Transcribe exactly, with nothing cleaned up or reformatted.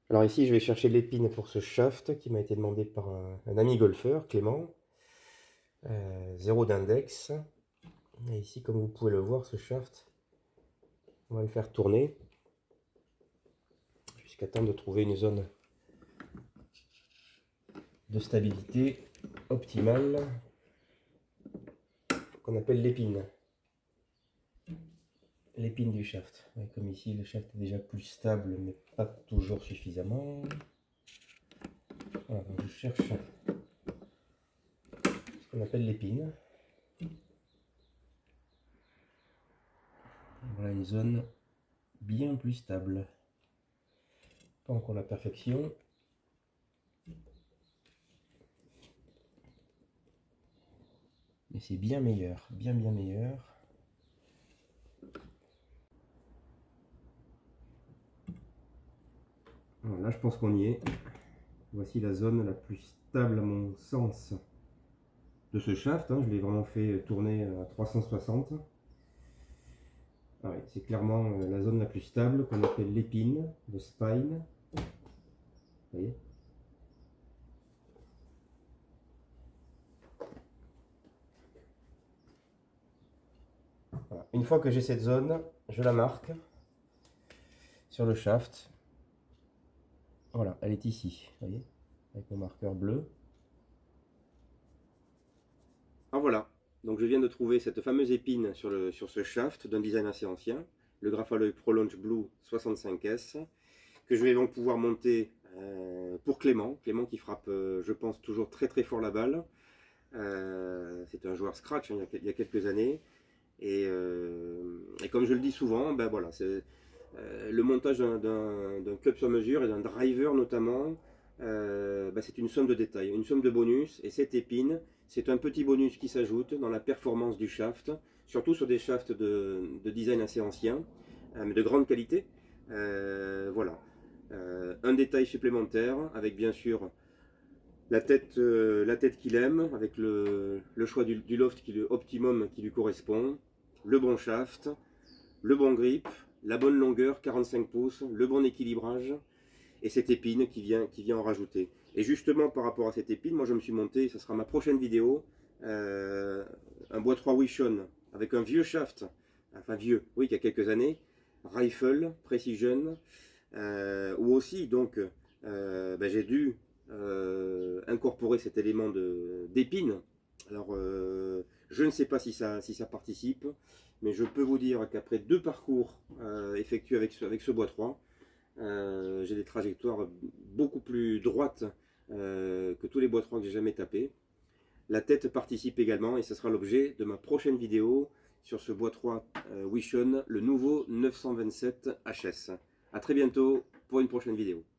Alors ici, je vais chercher l'épine pour ce shaft qui m'a été demandé par un, un ami golfeur, Clément. Euh, zéro d'index. Et ici, comme vous pouvez le voir, ce shaft, on va le faire tourner jusqu'à temps de trouver une zone de stabilité optimale qu'on appelle l'épine. L'épine du shaft. Et comme ici, le shaft est déjà plus stable, mais pas toujours suffisamment. Voilà, donc je cherche ce qu'on appelle l'épine. Voilà une zone bien plus stable. Pas encore la perfection. Mais c'est bien meilleur, bien bien meilleur. Alors là, je pense qu'on y est. Voici la zone la plus stable à mon sens de ce shaft. Hein. Je l'ai vraiment fait tourner à trois cent soixante. Ah oui, c'est clairement la zone la plus stable qu'on appelle l'épine, le spine. Vous voyez ? Voilà. Une fois que j'ai cette zone, je la marque sur le shaft. Voilà, elle est ici, vous voyez, avec mon marqueur bleu. Ah voilà, donc je viens de trouver cette fameuse épine sur, le, sur ce shaft d'un design assez ancien, le Grafaloy Pro Launch Blue soixante-cinq S, que je vais donc pouvoir monter euh, pour Clément, Clément qui frappe, euh, je pense, toujours très très fort la balle. Euh, c'est un joueur scratch hein, il, y a, il y a quelques années, et, euh, et comme je le dis souvent, ben voilà, c'est euh, le montage d'un club sur mesure et d'un driver notamment. Euh, bah c'est une somme de détails, une somme de bonus, et cette épine, c'est un petit bonus qui s'ajoute dans la performance du shaft, surtout sur des shafts de, de design assez anciens, euh, mais de grande qualité. Euh, voilà, euh, un détail supplémentaire, avec bien sûr la tête, euh, la tête qu'il aime, avec le, le choix du, du loft qui lui, optimum qui lui correspond, le bon shaft, le bon grip, la bonne longueur, quarante-cinq pouces, le bon équilibrage, et cette épine qui vient, qui vient en rajouter. Et justement par rapport à cette épine, moi je me suis monté, ça sera ma prochaine vidéo, euh, un bois trois Wishon avec un vieux shaft, enfin vieux, oui, qui a quelques années, Rifle, Precision, euh, où aussi donc euh, ben, j'ai dû euh, incorporer cet élément d'épine. Alors euh, je ne sais pas si ça, si ça participe, mais je peux vous dire qu'après deux parcours euh, effectués avec ce, avec ce bois trois, euh, j'ai des trajectoires beaucoup plus droites euh, que tous les bois trois que j'ai jamais tapés. La tête participe également et ce sera l'objet de ma prochaine vidéo sur ce bois trois euh, Wishon, le nouveau neuf cent vingt-sept H S. A très bientôt pour une prochaine vidéo.